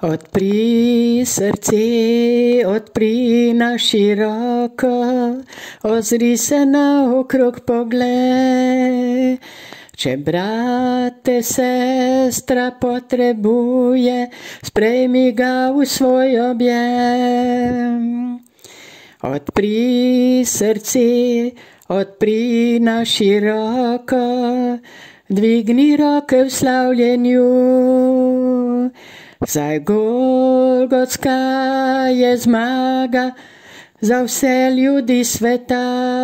Odpri srce, odpri na široko, ozri se naokrog poglej. Če brate, sestra potrebuje, sprejmi ga v svoj objem. Odpri srce, odpri na široko, dvigni roke v slavljenju. Saj Golgotska je zmaga za vse ljudi sveta.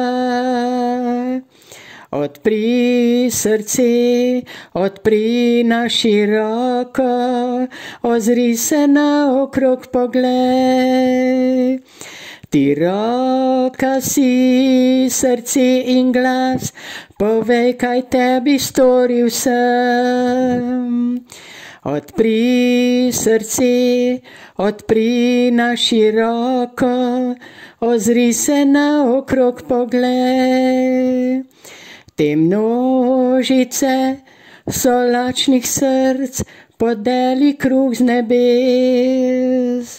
Odpri srce, odpri na široko, ozri se naokrog poglej. Ti roka si, srce in glas, povej, kaj tebi storil sem. Odpri srce, odpri na široko, ozri se naokrog poglej. Te množice so lačnih src, podeli kruh z nebes.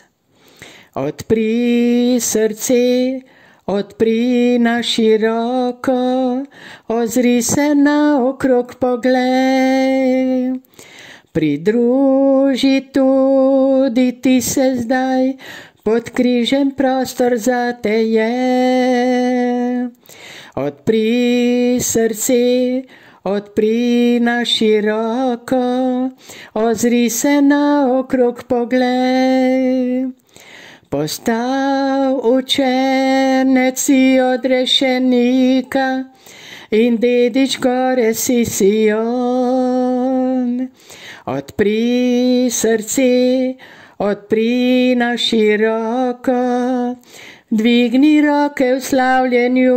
Odpri srce, odpri na široko, ozri se naokrog poglej. Pridruži tudi ti se zdaj, pod križem prostor zate je. Odpri srce, odpri na široko, ozri se naokrog poglej. Postav učenec si odrešenika in dedič gore si Sion. Odpri srce, odpri na široko, dvigni roke v slavljenju.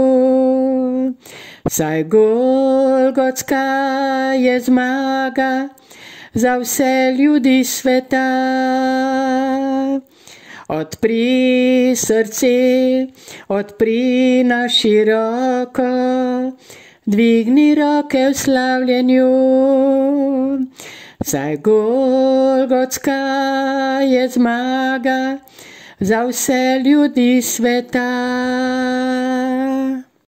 Saj Golgotska je zmaga za vse ljudi sveta. Odpri srce, odpri na široko, dvigni roke v slavljenju. Saj Golgotska je zmaga za vse ljudi sveta.